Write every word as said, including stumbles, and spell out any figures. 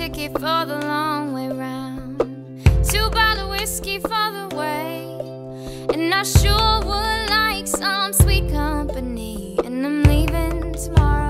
ticket for the long way round, two bottle whiskey for the way, and I sure would like some sweet company, and I'm leaving tomorrow.